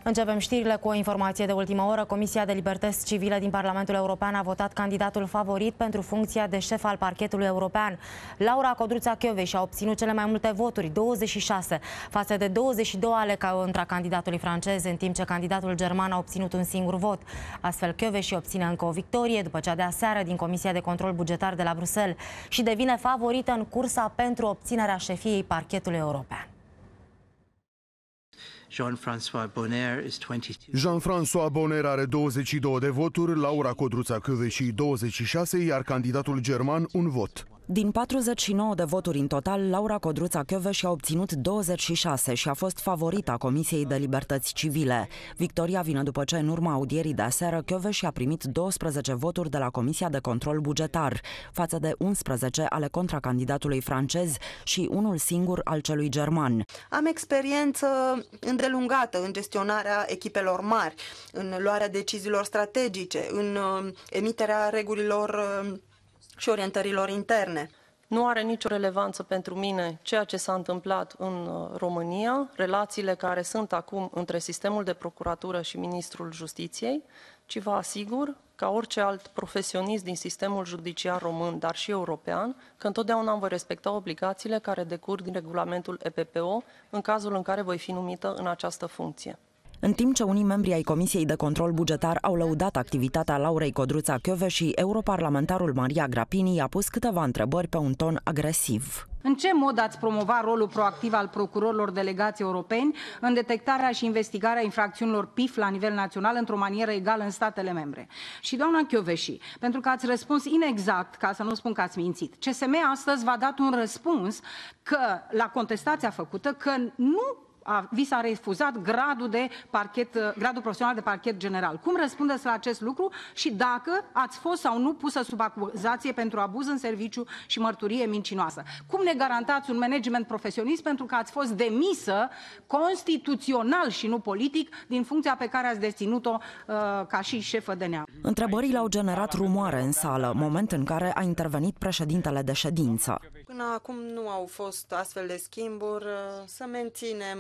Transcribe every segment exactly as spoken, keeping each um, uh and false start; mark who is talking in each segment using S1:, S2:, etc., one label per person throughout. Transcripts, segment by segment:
S1: Începem știrile cu o informație de ultimă oră. Comisia de Libertăți Civile din Parlamentul European a votat candidatul favorit pentru funcția de șef al Parchetului European. Laura Codruța-Kövesi a obținut cele mai multe voturi, douăzeci și șase, față de douăzeci și doi ale contra candidatului francez, în timp ce candidatul german a obținut un singur vot. Astfel, Kövesi obține încă o victorie după cea de aseară din Comisia de Control Bugetar de la Bruxelles și devine favorită în cursa pentru obținerea șefiei Parchetului European.
S2: Jean-François Bonner is twenty-two.
S3: Jean-François Bonner are douăzeci și doi de voturi, Laura Codruța-Kövesi douăzeci și șase, iar candidatul german un vot.
S4: Din patruzeci și nouă de voturi în total, Laura Codruța-Kövesi a obținut douăzeci și șase și a fost favorita Comisiei de Libertăți Civile. Victoria vine după ce, în urma audierii de aseară, Kövesi a primit douăsprezece voturi de la Comisia de Control Bugetar, față de unsprezece ale contracandidatului francez și unul singur al celui german.
S5: Am experiență îndelungată în gestionarea echipelor mari, în luarea deciziilor strategice, în emiterea regulilor și orientărilor interne.
S6: Nu are nicio relevanță pentru mine ceea ce s-a întâmplat în România, relațiile care sunt acum între sistemul de procuratură și Ministrul Justiției, ci vă asigur, ca orice alt profesionist din sistemul judiciar român, dar și european, că întotdeauna îmi voi respecta obligațiile care decurg din regulamentul E P P O în cazul în care voi fi numită în această funcție.
S4: În timp ce unii membri ai Comisiei de Control Bugetar au lăudat activitatea Laurei Codruța-Kövesi, europarlamentarul Maria Grapini a pus câteva întrebări pe un ton agresiv.
S7: În ce mod ați promova rolul proactiv al procurorilor delegați europeni în detectarea și investigarea infracțiunilor P I F la nivel național într-o manieră egală în statele membre? Și doamna Kövesi, pentru că ați răspuns inexact, ca să nu spun că ați mințit, C S M astăzi v-a dat un răspuns că, la contestația făcută, că nu A, vi s-a refuzat gradul, de parchet, gradul profesional de parchet general. Cum răspundeți la acest lucru și dacă ați fost sau nu pusă sub acuzație pentru abuz în serviciu și mărturie mincinoasă? Cum ne garantați un management profesionist pentru că ați fost demisă constituțional și nu politic din funcția pe care ați deținut-o uh, ca și șefă de neam?
S4: Întrebările au generat rumoare în sală, moment în care a intervenit președintele de ședință.
S5: Până acum nu au fost astfel de schimburi, să menținem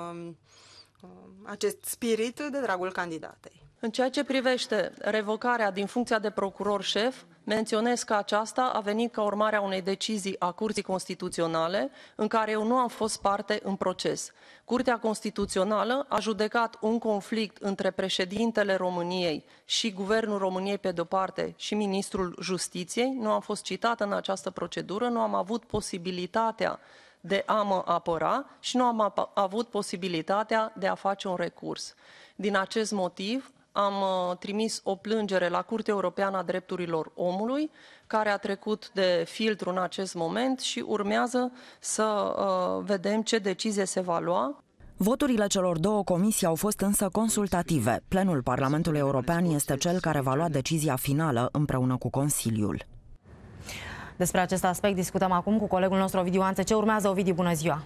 S5: acest spirit de dragul candidatei.
S6: În ceea ce privește revocarea din funcția de procuror șef, menționez că aceasta a venit ca urmare a unei decizii a Curții Constituționale în care eu nu am fost parte în proces. Curtea Constituțională a judecat un conflict între președintele României și Guvernul României pe de-o parte și Ministrul Justiției. Nu am fost citată în această procedură, nu am avut posibilitatea de a mă apăra și nu am avut posibilitatea de a face un recurs. Din acest motiv, am uh, trimis o plângere la Curtea Europeană a Drepturilor Omului, care a trecut de filtru în acest moment și urmează să uh, vedem ce decizie se va lua.
S4: Voturile celor două comisii au fost însă consultative. Plenul Parlamentului European este cel care va lua decizia finală împreună cu Consiliul.
S1: Despre acest aspect discutăm acum cu colegul nostru Ovidiu Anțe. Ce urmează, Ovidiu? Bună ziua!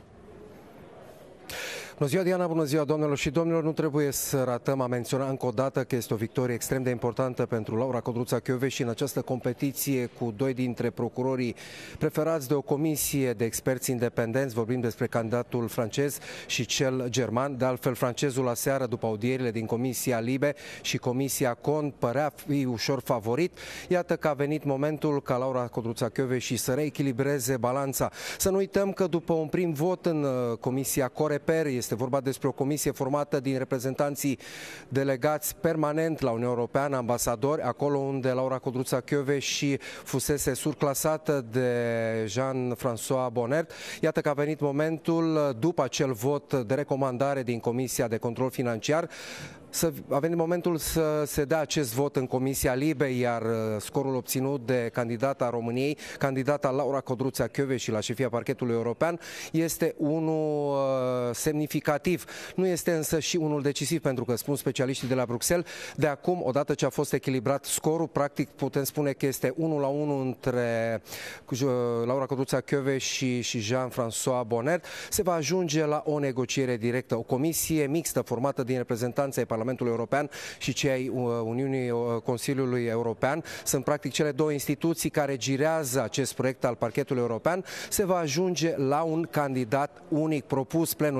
S8: Bună ziua, Diana, bună ziua, doamnelor și domnilor. Nu trebuie să ratăm a menționa încă o dată că este o victorie extrem de importantă pentru Laura Codruța-Kövesi în această competiție cu doi dintre procurorii preferați de o comisie de experți independenți. Vorbim despre candidatul francez și cel german. De altfel, francezul aseară, după audierile din Comisia Libe și Comisia Cont, părea fi ușor favorit. Iată că a venit momentul ca Laura Codruța-Kövesi să reechilibreze balanța. Să nu uităm că după un prim vot în Comisia Coreper, este vorba despre o comisie formată din reprezentanții delegați permanent la Uniunea Europeană, ambasadori, acolo unde Laura Codruța-Kövesi fusese surclasată de Jean-François Bonner. Iată că a venit momentul, după acel vot de recomandare din Comisia de Control Financiar, Să, a venit momentul să se dea acest vot în Comisia Libe, iar scorul obținut de candidata României, candidata Laura Codruța-Kövesi la șefia Parchetului European, este unul uh, semnificativ. Nu este însă și unul decisiv, pentru că, spun specialiștii de la Bruxelles, de acum, odată ce a fost echilibrat scorul, practic putem spune că este unu la unu între Laura Codruța-Kövesi și, și Jean-François Bonner, se va ajunge la o negociere directă. O comisie mixtă formată din reprezentanții Parlamentului Parlamentul European și cei ai Uniunii Consiliului European. Sunt practic cele două instituții care girează acest proiect al Parchetului European. Se va ajunge la un candidat unic propus plenului Parlamentului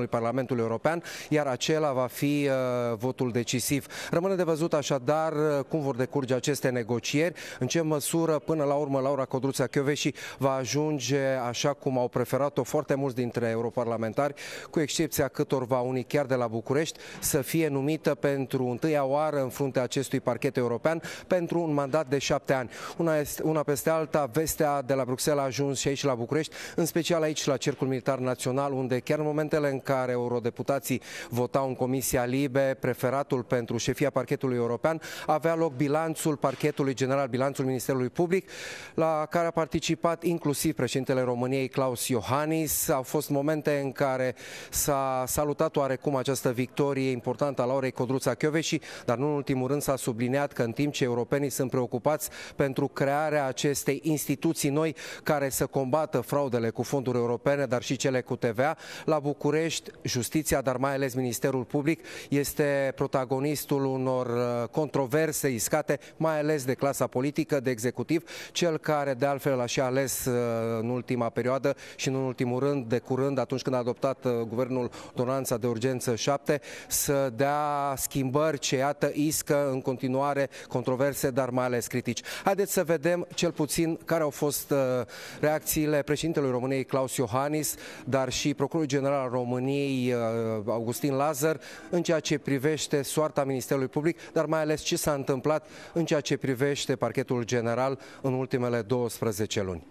S8: Parlamentului European, iar acela va fi uh, votul decisiv. Rămâne de văzut așadar cum vor decurge aceste negocieri, în ce măsură până la urmă Laura Codruța-Kövesi va ajunge, așa cum au preferat-o foarte mulți dintre europarlamentari, cu excepția câtorva unii chiar de la București, să fie numită pentru întâia oară în fruntea acestui parchet european pentru un mandat de șapte ani. Una, este, una peste alta, vestea de la Bruxelles a ajuns și aici la București, în special aici la Cercul Militar Național, unde chiar în momentele în care eurodeputații votau în Comisia Libe preferatul pentru șefia parchetului european, avea loc bilanțul parchetului general, bilanțul Ministerului Public, la care a participat inclusiv președintele României, Klaus Iohannis. Au fost momente în care s-a salutat oarecum această victorie importantă a Laurei Codruța-Kövesi, dar nu în ultimul rând s-a subliniat că în timp ce europenii sunt preocupați pentru crearea acestei instituții noi care să combată fraudele cu fonduri europene, dar și cele cu T V A, la București, justiția, dar mai ales Ministerul Public, este protagonistul unor controverse iscate, mai ales de clasa politică, de executiv, cel care de altfel a și ales în ultima perioadă și în ultimul rând, de curând, atunci când a adoptat guvernul ordonanța de urgență șapte, să dea schimbări ce, iată, iscă în continuare controverse, dar mai ales critici. Haideți să vedem cel puțin care au fost reacțiile președintelui României, Klaus Iohannis, dar și procurorul general al României, Augustin Lazar, în ceea ce privește soarta Ministerului Public, dar mai ales ce s-a întâmplat în ceea ce privește parchetul general în ultimele douăsprezece luni.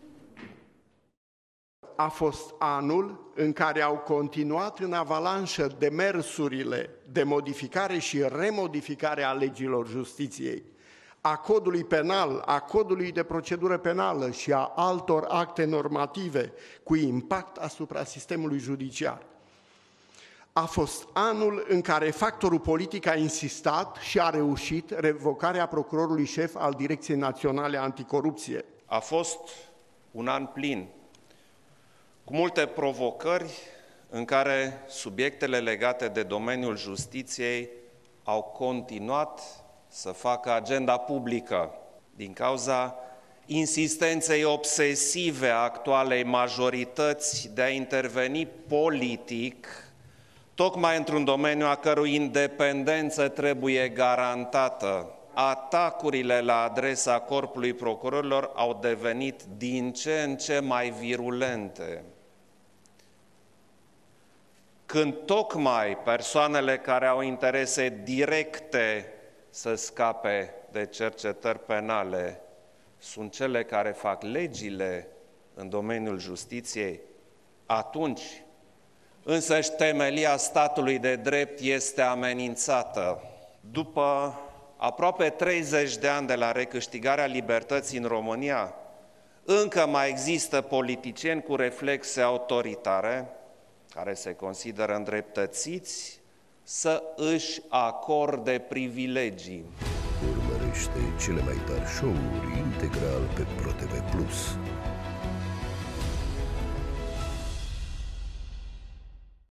S9: A fost anul în care au continuat în avalanșă demersurile de modificare și remodificare a legilor justiției, a codului penal, a codului de procedură penală și a altor acte normative cu impact asupra sistemului judiciar. A fost anul în care factorul politic a insistat și a reușit revocarea procurorului șef al Direcției Naționale Anticorupție.
S10: A fost un an plin, cu multe provocări în care subiectele legate de domeniul justiției au continuat să facă agenda publică din cauza insistenței obsesive a actualei majorități de a interveni politic, tocmai într-un domeniu a cărui independență trebuie garantată. Atacurile la adresa corpului procurorilor au devenit din ce în ce mai virulente. Când tocmai persoanele care au interese directe să scape de cercetări penale sunt cele care fac legile în domeniul justiției, atunci însăși temelia statului de drept este amenințată. După aproape treizeci de ani de la recâștigarea libertății în România, încă mai există politicieni cu reflexe autoritare, care se consideră îndreptățiți să își acorde privilegii.
S11: Urmărește cele mai tari show-uri integral pe ProTV Plus.